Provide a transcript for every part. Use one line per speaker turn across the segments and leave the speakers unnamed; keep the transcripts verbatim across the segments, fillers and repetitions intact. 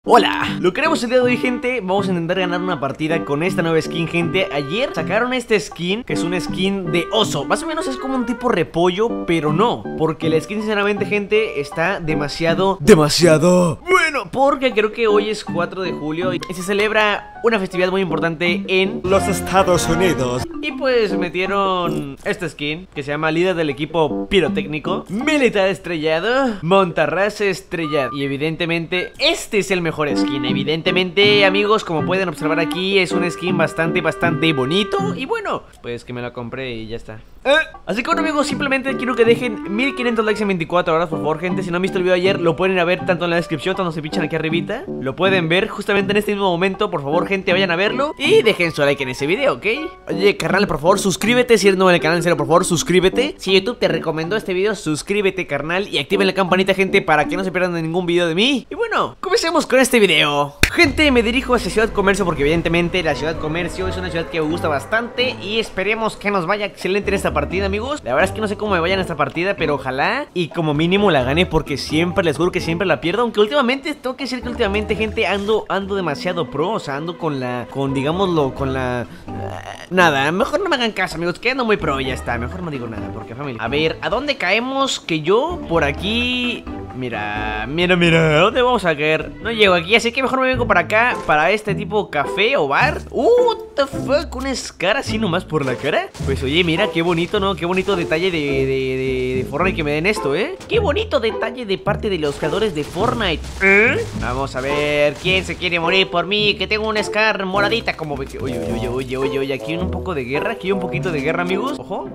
Hola, lo que haremos el día de hoy, gente, vamos a intentar ganar una partida con esta nueva skin, gente. Ayer sacaron este skin, que es un skin de oso. Más o menos es como un tipo repollo, pero no, porque la skin, sinceramente, gente, está demasiado, demasiado bueno, porque creo que hoy es cuatro de julio y se celebra una festividad muy importante en
los Estados Unidos.
Y pues metieron esta skin, que se llama líder del equipo pirotécnico, militar estrellado, montarraz estrellado. Y evidentemente este es el mejor skin. Evidentemente, amigos, como pueden observar aquí, es un skin bastante, bastante bonito. Y bueno, pues que me lo compré y ya está. ¿Eh? Así que bueno, amigos, simplemente quiero que dejen mil quinientos likes en veinticuatro horas, por favor, gente. Si no han visto el video de ayer, lo pueden ir a ver tanto en la descripción, tanto se pichan aquí arribita. Lo pueden ver justamente en este mismo momento. Por favor, gente, vayan a verlo y dejen su like en ese video, ¿ok? Oye, carnal, por favor, suscríbete. Si eres nuevo en el canal, en serio, por favor, suscríbete. Si YouTube te recomendó este video, suscríbete, carnal. Y activen la campanita, gente, para que no se pierdan de ningún video de mí. Y bueno, comencemos con este video. Gente, me dirijo hacia Ciudad Comercio porque evidentemente la Ciudad Comercio es una ciudad que me gusta bastante. Y esperemos que nos vaya excelente en esta partida, amigos. La verdad es que no sé cómo me vaya en esta partida, pero ojalá y como mínimo la gane, porque siempre, les juro que siempre la pierdo. Aunque últimamente, tengo que decir que últimamente, gente, ando, ando demasiado pro. O sea, ando con la, con digámoslo, con la... Uh, nada, mejor no me hagan caso, amigos, que ando muy pro y ya está. Mejor no digo nada, porque familia. A ver, ¿a dónde caemos? Que yo, por aquí... Mira, mira, mira, ¿a dónde vamos a caer? No llego aquí, así que mejor me vengo para acá, para este tipo café o bar. Uh, what the fuck, una escara así nomás por la cara. Pues oye, mira, qué bonito, ¿no? Qué bonito detalle de, de, de, de Fortnite que me den esto, ¿eh? Qué bonito detalle de parte de los creadores de Fortnite. ¿Eh? Vamos a ver, ¿quién se quiere morir por mí? Que tengo una scar moradita como... Oye, oye, oye, oye, oye, oye, aquí hay un poco de guerra, aquí hay un poquito de guerra, amigos. Ojo.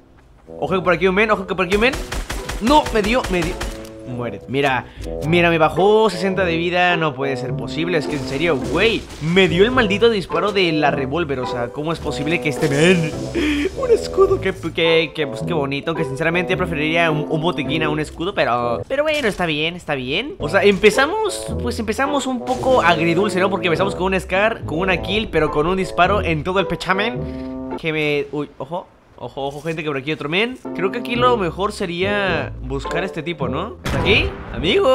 Ojo que por aquí un men, ojo que por aquí un men. No, me dio, me dio... Muere. Mira, mira, me bajó sesenta de vida. No puede ser posible, es que en serio, güey, me dio el maldito disparo de la revólver. O sea, ¿cómo es posible que este men... un escudo, que, que, que, pues qué bonito. Que sinceramente preferiría un, un botiquín a un escudo, pero... Pero bueno, está bien, está bien. O sea, empezamos, pues empezamos un poco agridulce, ¿no? Porque empezamos con un Scar, con una kill, pero con un disparo en todo el pechamen. Que me... Uy, ojo. Ojo, ojo, gente, que por aquí hay otro men. Creo que aquí lo mejor sería buscar a este tipo, ¿no? ¿Está aquí? Amigo,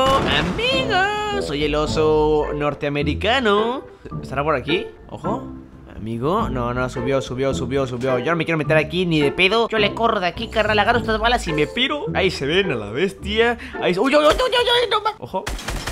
amigo, soy el oso norteamericano. ¿Estará por aquí? Ojo. Amigo, no, no, subió, subió, subió, subió. Yo no me quiero meter aquí ni de pedo. Yo le corro de aquí, carnal, agarro estas balas y me piro. Ahí se ven a la bestia. Ahí se... ¡Uy, uy, uy, uy, uy! No, ojo.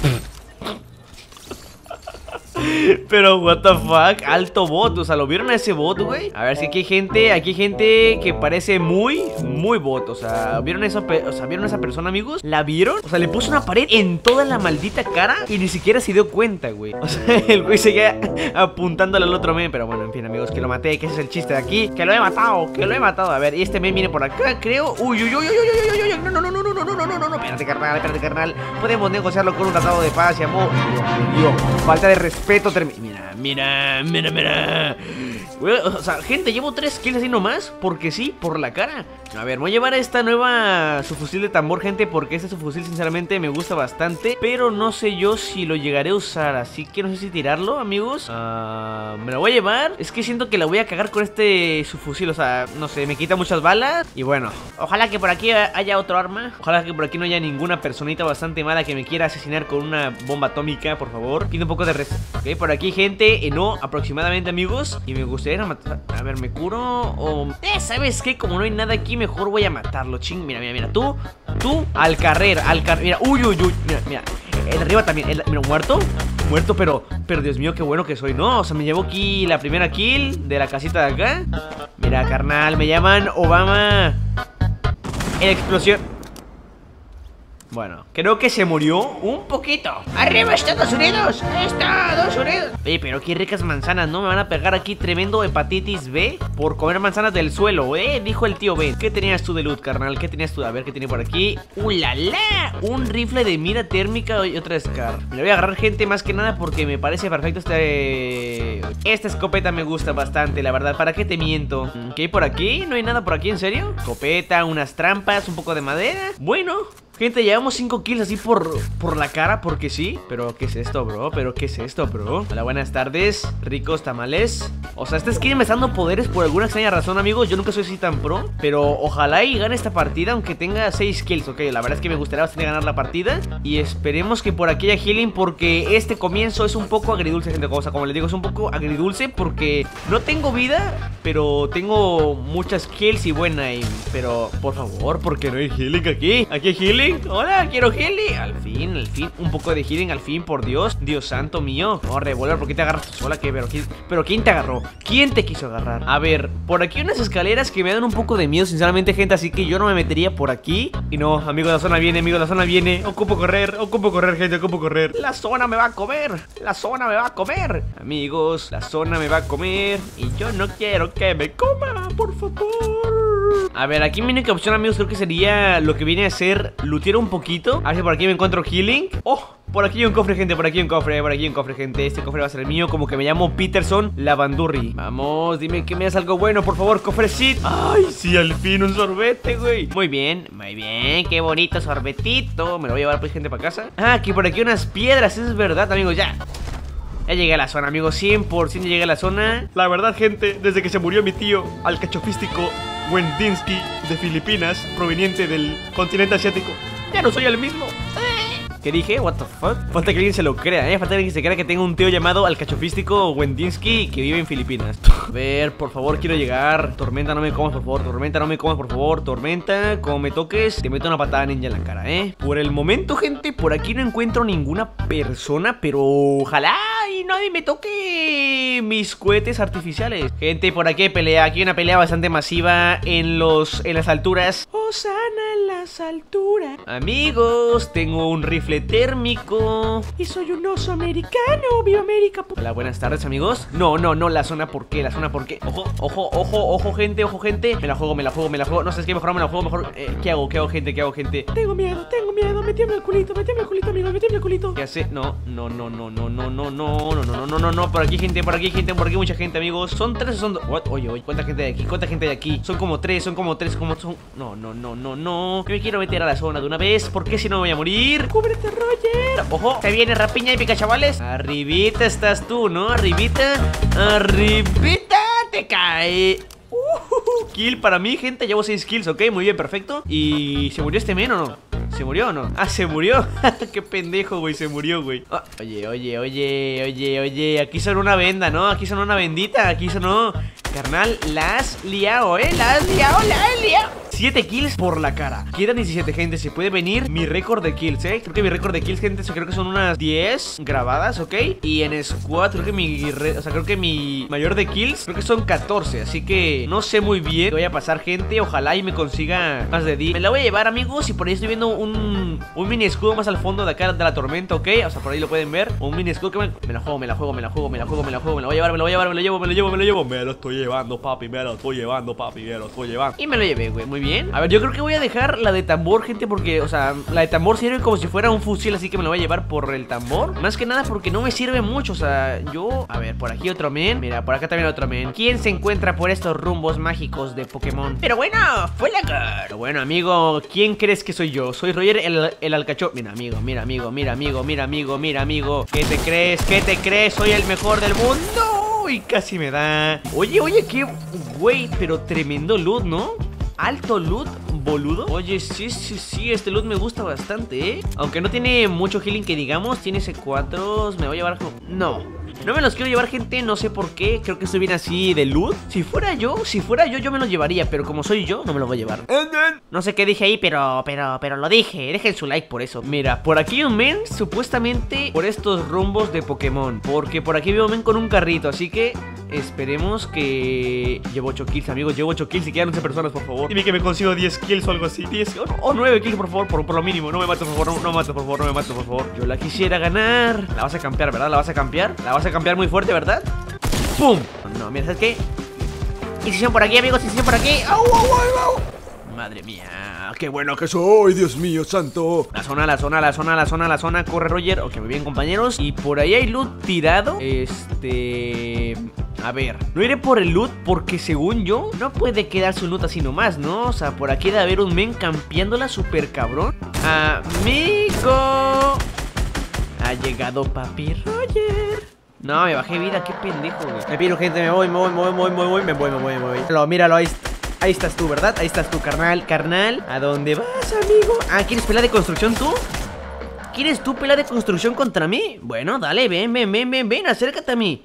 Pero what the fuck, alto bot, o sea, ¿lo vieron a ese bot, güey? A ver, si aquí hay gente, aquí hay gente que parece muy, muy bot. O sea, ¿vieron esa, o sea, ¿vieron a esa persona, amigos? ¿La vieron? O sea, le puso una pared en toda la maldita cara y ni siquiera se dio cuenta, güey. O sea, el güey seguía apuntándole al otro men. Pero bueno, en fin, amigos, que lo maté, que ese es el chiste de aquí. Que lo he matado, que lo he matado. A ver, y este men viene por acá, creo. Uy, uy, uy, uy, uy, uy, uy, uy. No, no, no, no, no, no, no, no, no, no, no. Espérate, carnal, espérate, carnal. Podemos negociarlo con un tratado de paz y amor. Dios, falta de respeto. Mira, mira, mira, mira. O sea, gente, llevo tres kills así nomás. Porque sí, por la cara. A ver, voy a llevar a esta nueva subfusil de tambor, gente, porque este subfusil sinceramente me gusta bastante. Pero no sé yo si lo llegaré a usar, así que no sé si tirarlo, amigos. uh, Me lo voy a llevar. Es que siento que la voy a cagar con este subfusil. O sea, no sé, me quita muchas balas. Y bueno, ojalá que por aquí haya otro arma. Ojalá que por aquí no haya ninguna personita bastante mala que me quiera asesinar con una bomba atómica, por favor. Pido un poco de res... Ok, por aquí gente, eh, no, aproximadamente, amigos. Y me gustaría matar... A ver, ¿me curo? O... Eh, ¿sabes qué? Como no hay nada aquí, mejor voy a matarlo, ching. Mira, mira, mira, tú, tú, al carrer, al carrer. Mira, uy, uy, uy, mira, mira. El de arriba también, el... mira, muerto. Muerto, pero, pero Dios mío, qué bueno que soy, ¿no? O sea, me llevo aquí la primera kill de la casita de acá. Mira, carnal, me llaman Obama. En explosión. Bueno, creo que se murió un poquito. ¡Arriba Estados Unidos! ¡Estados Unidos! Oye, pero qué ricas manzanas, ¿no? Me van a pegar aquí tremendo hepatitis B por comer manzanas del suelo, ¿eh? Dijo el tío Ben. ¿Qué tenías tú de loot, carnal? ¿Qué tenías tú? A ver, ¿qué tiene por aquí? ¡Uh, la, la! Un rifle de mira térmica y otra Scar. Me lo voy a agarrar, gente, más que nada porque me parece perfecto este... Esta escopeta me gusta bastante, la verdad. ¿Para qué te miento? ¿Qué hay por aquí? ¿No hay nada por aquí, en serio? Escopeta, unas trampas, un poco de madera. Bueno... Gente, llevamos cinco kills así por, por la cara, porque sí. Pero, ¿qué es esto, bro? ¿Pero qué es esto, bro? Hola, buenas tardes, ricos tamales. O sea, este skin me está dando poderes por alguna extraña razón, amigos. Yo nunca soy así tan pro, pero ojalá y gane esta partida, aunque tenga seis kills, ok. La verdad es que me gustaría bastante ganar la partida. Y esperemos que por aquí haya healing, porque este comienzo es un poco agridulce, gente. O sea, como les digo, es un poco agridulce porque no tengo vida, pero tengo muchas kills y buena aim. Pero, por favor, ¿por qué no hay healing aquí? ¿Aquí hay healing? Hola, quiero healing. Al fin, al fin, un poco de healing, al fin, por Dios. Dios santo mío. No, Revolver, ¿por qué te agarras tú sola? ¿Qué? Pero, ¿quién, pero ¿quién te agarró? ¿Quién te quiso agarrar? A ver, por aquí hay unas escaleras que me dan un poco de miedo, sinceramente, gente. Así que yo no me metería por aquí. Y no, amigo, la zona viene, amigo, la zona viene. Ocupo correr, ocupo correr, gente, ocupo correr. La zona me va a comer. La zona me va a comer. Amigos, la zona me va a comer. Y yo no quiero que me coma, por favor. A ver, aquí mi única opción, amigos, creo que sería lo que viene a ser lootear un poquito. A ver si por aquí me encuentro healing. Oh, por aquí hay un cofre, gente, por aquí hay un cofre, por aquí hay un cofre, gente. Este cofre va a ser el mío, como que me llamo Peterson Lavandurri. Vamos, dime que me das algo bueno, por favor, cofrecito. Ay, sí, al fin un sorbete, güey. Muy bien, muy bien, qué bonito sorbetito. Me lo voy a llevar, pues, gente, para casa. Ah, aquí por aquí unas piedras, eso es verdad, amigos, ya. Ya llegué a la zona, amigos, cien por ciento llegué a la zona. La verdad, gente, desde que se murió mi tío alcachofístico Wendinsky de Filipinas, proveniente del continente asiático, ya no soy el mismo. ¿Qué dije? What the fuck? Falta que alguien se lo crea, ¿eh? Falta que alguien se crea que tengo un tío llamado alcachofístico Wendinsky que vive en Filipinas. A ver, por favor, quiero llegar. Tormenta, no me comas, por favor. Tormenta, no me comas, por favor. Tormenta, como me toques, te meto una patada ninja en la cara, ¿eh? Por el momento, gente, por aquí no encuentro ninguna persona, pero ojalá y nadie me toque mis cohetes artificiales. Gente, por aquí hay pelea. Aquí hay una pelea bastante masiva en los en las alturas. Osana en las alturas. Amigos, tengo un rifle térmico y soy un oso americano. ¡Viva América! Hola, buenas tardes, amigos. No, no, no, la zona por qué, la zona por qué. Ojo, ojo, ojo, ojo, gente, ojo, gente. Me la juego, me la juego, me la juego. No sé, es que mejor me la juego, mejor. Eh, ¿Qué hago? ¿Qué hago, gente? ¿Qué hago, gente? Tengo miedo, tengo miedo. Me tiembla el culito, me tiembla el culito, amigo, me tiembla el culito. ¿Qué hace? No, no, no, no, no, no, no, no, no, no, no, no, no, no. Por aquí, gente, por aquí, gente, por aquí, mucha gente, amigos. ¿Son tres o son dos? What? Oye, oye, ¿cuánta gente hay aquí? ¿Cuánta gente hay aquí? Son como tres, son como tres, como son. No, no, no, no, no. Yo me quiero meter a la zona de una vez, porque si no me voy a morir. ¡Cúbrete, Roger! Ojo, se viene rapiña épica, chavales. Arribita estás tú, ¿no? Arribita, arribita te cae. Uh, kill para mí, gente. Llevo seis kills, ok, muy bien, perfecto. ¿Y se murió este men o no? ¿Se murió o no? Ah, se murió. Qué pendejo, güey, se murió, güey. Ah, oye, oye, oye, oye, oye. Aquí son una venda, ¿no? Aquí son una bendita. Aquí sonó. Carnal, la has liado, ¿eh? La has liado, la has liado. siete kills por la cara. Quedan diecisiete, gente. Se puede venir mi récord de kills, ¿eh? Creo que mi récord de kills, gente, creo que son unas diez grabadas, ¿ok? Y en squad, creo que mi... O sea, creo que mi mayor de kills, creo que son catorce. Así que no sé muy bien qué voy a pasar, gente. Ojalá y me consiga más de diez. Me la voy a llevar, amigos. Y por ahí estoy viendo un, un mini escudo más al fondo de acá de la tormenta, ¿ok? O sea, por ahí lo pueden ver. Un mini escudo que me... Me la juego, me la juego, me la juego, me la juego, me la juego. Me la voy a llevar, me la voy a llevar, me lo llevo, me lo llevo, me lo llevo. Me lo estoy llevando, papi, me lo estoy llevando, papi, me lo estoy llevando. Y me lo llevé, güey, muy bien. A ver, yo creo que voy a dejar la de tambor, gente, porque, o sea, la de tambor sirve como si fuera un fusil, así que me lo voy a llevar por el tambor. Más que nada porque no me sirve mucho, o sea, yo... A ver, por aquí otro men. Mira, por acá también otro men. ¿Quién se encuentra por estos rumbos mágicos de Pokémon? Pero bueno, fue la cara. Pero bueno, amigo, ¿quién crees que soy yo? Soy Roger el, el alcacho. Mira, amigo, mira, amigo, mira, amigo, mira, amigo, mira, amigo. ¿Qué te crees? ¿Qué te crees? Soy el mejor del mundo. Y casi me da. Oye, oye, qué güey, pero tremendo loot, ¿no? Alto loot, boludo. Oye, sí, sí, sí, este loot me gusta bastante, ¿eh? Aunque no tiene mucho healing que digamos. Tiene C cuatro, me voy a llevar como... No, no me los quiero llevar, gente, no sé por qué. Creo que estoy bien así de loot. Si fuera yo, si fuera yo, yo me los llevaría. Pero como soy yo, no me los voy a llevar. No sé qué dije ahí, pero, pero, pero lo dije. Dejen su like por eso. Mira, por aquí hay un men, supuestamente por estos rumbos de Pokémon. Porque por aquí veo un men con un carrito, así que... Esperemos que... Llevo ocho kills, amigos, llevo ocho kills y quedan once personas, por favor. Dime que me consigo diez kills o algo así. diez o, o nueve kills, por favor, por, por lo mínimo. No me mates, por favor, no, no me mates, por favor, no me mates, por favor. Yo la quisiera ganar. La vas a campear, ¿verdad? La vas a campear. La vas a campear muy fuerte, ¿verdad? ¡Pum! No, mira, ¿sabes qué? Incisión por aquí, amigos, incisión por aquí. ¡Au, au, au, au! Madre mía, qué bueno que soy, Dios mío santo. La zona, la zona, la zona, la zona, la zona. Corre, Roger. Ok, muy bien, compañeros. Y por ahí hay loot tirado. Este... A ver, no iré por el loot porque según yo no puede quedarse un loot así nomás, ¿no? O sea, por aquí debe haber un men campeándola súper cabrón. Amigo, ha llegado Papi Roger. No, me bajé vida, qué pendejo, güey. Me piro, gente, me voy, me voy, me voy, me voy, me voy, me voy, me voy, me voy. Míralo, míralo, ahí, ahí estás tú, ¿verdad? Ahí estás tú, carnal, carnal. ¿A dónde vas, amigo? Ah, ¿quieres pelea de construcción tú? ¿Quieres tú pelea de construcción contra mí? Bueno, dale, ven, ven, ven, ven, ven, acércate a mí.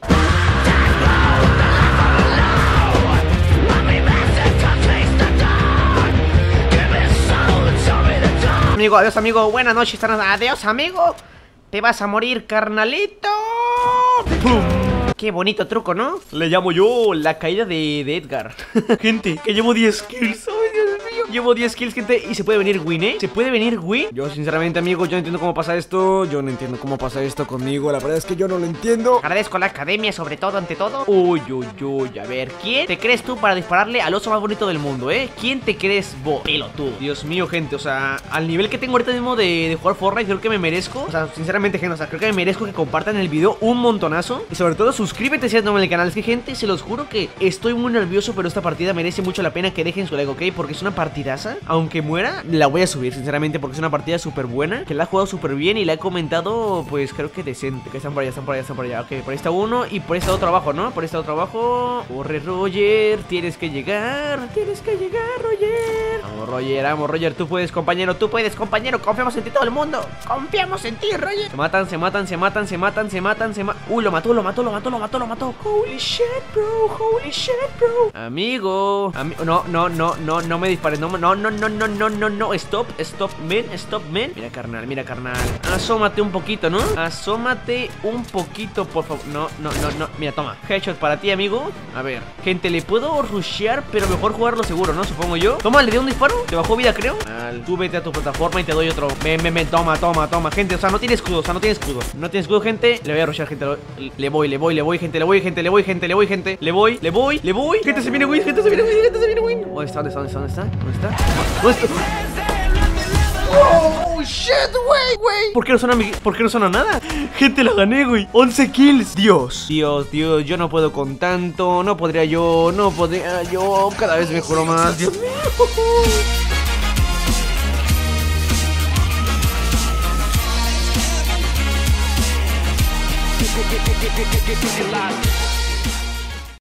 Amigo, adiós, amigo, buenas noches, adiós, amigo. Te vas a morir, carnalito. ¡Pum! Qué bonito truco, ¿no? Le llamo yo la caída de, de Edgar. Gente, que llevo diez kills. ¡Ay, Dios mío! Llevo diez kills, gente. Y se puede venir win, ¿eh? Se puede venir win. Yo, sinceramente, amigo, yo no entiendo cómo pasa esto. Yo no entiendo cómo pasa esto conmigo. La verdad es que yo no lo entiendo. Agradezco a la academia, sobre todo, ante todo. Uy, uy, uy. A ver, ¿quién te crees tú para dispararle al oso más bonito del mundo, eh? ¿Quién te crees vos? Pelotudo. Dios mío, gente. O sea, al nivel que tengo ahorita mismo de, de jugar Fortnite, creo que me merezco. O sea, sinceramente, gente, o sea, creo que me merezco que compartan el video un montonazo. Y sobre todo, suscríbete si eres nuevo en el canal. Es que, gente, se los juro que estoy muy nervioso, pero esta partida merece mucho la pena que dejen su like, ¿ok? Porque es una partidaza. Aunque muera, la voy a subir, sinceramente, porque es una partida súper buena, que la he jugado súper bien y la he comentado, pues, creo que decente. Que están por allá, están por allá, están por allá. Ok, por ahí está uno y por este otro abajo, ¿no? Por este otro abajo. Corre, Roger, tienes que llegar. Tienes que llegar, Roger. Vamos, Roger, vamos, Roger, tú puedes, compañero, tú puedes, compañero. Confiamos en ti, todo el mundo. Confiamos en ti, Roger. Se matan, se matan, se matan, se matan, se matan, se matan. Uy, lo mató, lo mató, lo mató, lo mató, lo mató. Holy shit, bro, holy shit, bro. Amigo, ami no, no, no, no, no me dispares, no, no, no, no, no, no, no, no, stop, stop, men, stop, men. Mira, carnal, mira, carnal. Asómate un poquito, ¿no? Asómate un poquito, por favor. No, no, no, no. Mira, toma, headshot para ti, amigo. A ver, gente, le puedo rushear, pero mejor jugarlo seguro, ¿no? Supongo yo. Toma, le di un disparo, te bajó vida, creo. Al, tú vete a tu plataforma y te doy otro. Ven, ven, ven, toma, toma, toma, gente. O sea, no tiene escudo, o sea, no tiene escudo. No tiene escudo, gente. Le voy a rushear, gente. Le voy, le voy, le voy, gente, le voy, gente, le voy, gente, le voy, gente. Le voy, le voy, le voy. Gente, se viene win, gente, se viene win, gente, se viene win. ¿Dónde está? ¿Dónde está? ¿Dónde está? ¿Dónde está? ¿Dónde está? Oh, shit, güey, güey. ¿Por qué no suena, ¿Por qué no suena nada? Gente, la gané, güey. once kills. Dios, Dios, Dios. Yo no puedo con tanto. No podría yo, no podría yo. Cada vez mejoro más. Dios mío.